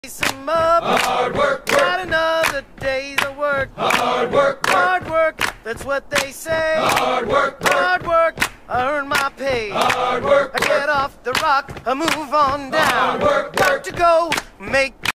Some up. Hard work, Got another day's of work. hard work, Hard work, that's what they say. hard work, Hard work, I earn my pay. hard work, I get off the rock, I move on down. hard work, Got to go make